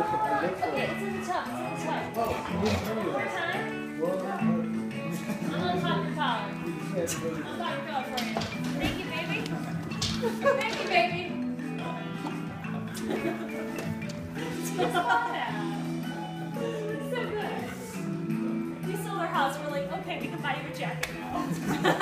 Okay, it's in the tub. It's in the tub. One more time. I'm gonna pop your collar. I'll pop your collar for you. Thank you, baby. Thank you, baby. Just love that. It's so good. We sold our house. We're like, okay, we can buy you a jacket now.